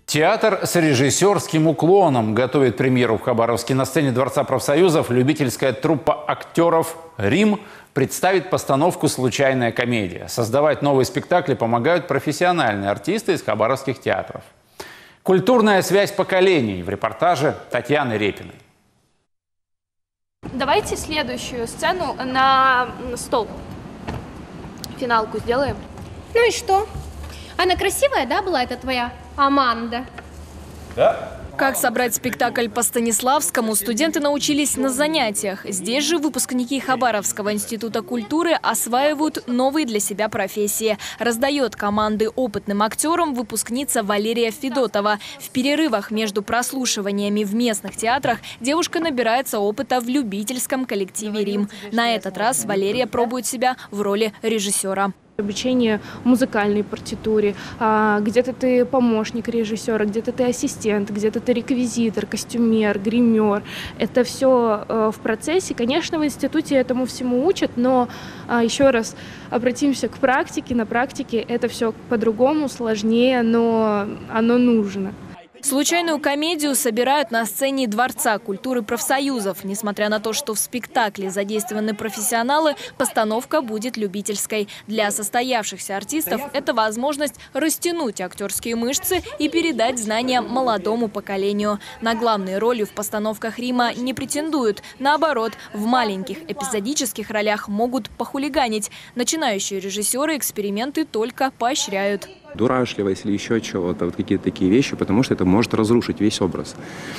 Театр с режиссерским уклоном готовит премьеру в Хабаровске. На сцене Дворца профсоюзов любительская труппа актеров «Рим» представит постановку «Случайная комедия». Создавать новые спектакли помогают профессиональные артисты из хабаровских театров. Культурная связь поколений в репортаже Татьяны Репиной. Давайте следующую сцену на стол. Финалку сделаем. Ну и что? Она красивая, да, была эта твоя Аманда? Да. Как собрать спектакль по Станиславскому, студенты научились на занятиях. Здесь же выпускники Хабаровского института культуры осваивают новые для себя профессии. Раздает команды опытным актерам выпускница Валерия Федотова. В перерывах между прослушиваниями в местных театрах девушка набирается опыта в любительском коллективе «Рим». На этот раз Валерия пробует себя в роли режиссера. Обучение музыкальной партитуре, где-то ты помощник режиссера, где-то ты ассистент, где-то ты реквизитор, костюмер, гример. Это все в процессе. Конечно, в институте этому всему учат, но еще раз обратимся к практике. На практике это все по-другому, сложнее, но оно нужно. Случайную комедию собирают на сцене Дворца культуры профсоюзов. Несмотря на то, что в спектакле задействованы профессионалы, постановка будет любительской. Для состоявшихся артистов это возможность растянуть актерские мышцы и передать знания молодому поколению. На главные роли в постановках «Рима» не претендуют. Наоборот, в маленьких эпизодических ролях могут похулиганить. Начинающие режиссеры эксперименты только поощряют. Дурашливость или еще чего-то, вот какие-то такие вещи, потому что это может разрушить весь образ.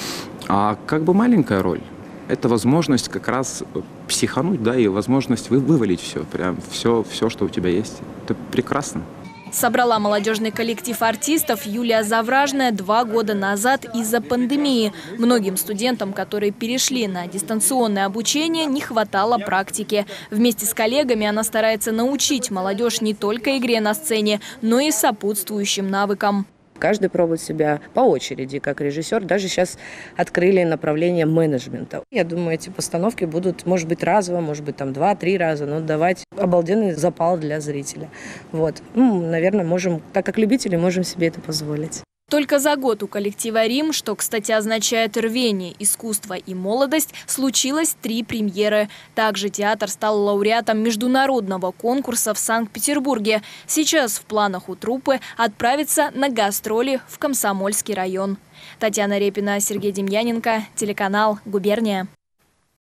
А как бы маленькая роль – это возможность как раз психануть, да, и возможность вывалить все, прям все, что у тебя есть. Это прекрасно. Собрала молодежный коллектив артистов Юлия Завражная 2 года назад из-за пандемии. Многим студентам, которые перешли на дистанционное обучение, не хватало практики. Вместе с коллегами она старается научить молодежь не только игре на сцене, но и сопутствующим навыкам. Каждый пробует себя по очереди, как режиссер. Даже сейчас открыли направление менеджмента. Я думаю, эти постановки будут, может быть, разово, может быть, там 2-3 раза, но давать обалденный запал для зрителя. Вот. Наверное, можем, так как любители, можем себе это позволить. Только за год у коллектива «Рим», что, кстати, означает рвение, искусство и молодость, случилось 3 премьеры. Также театр стал лауреатом международного конкурса в Санкт-Петербурге. Сейчас в планах у труппы отправиться на гастроли в Комсомольский район. Татьяна Репина, Сергей Демьяненко, телеканал «Губерния».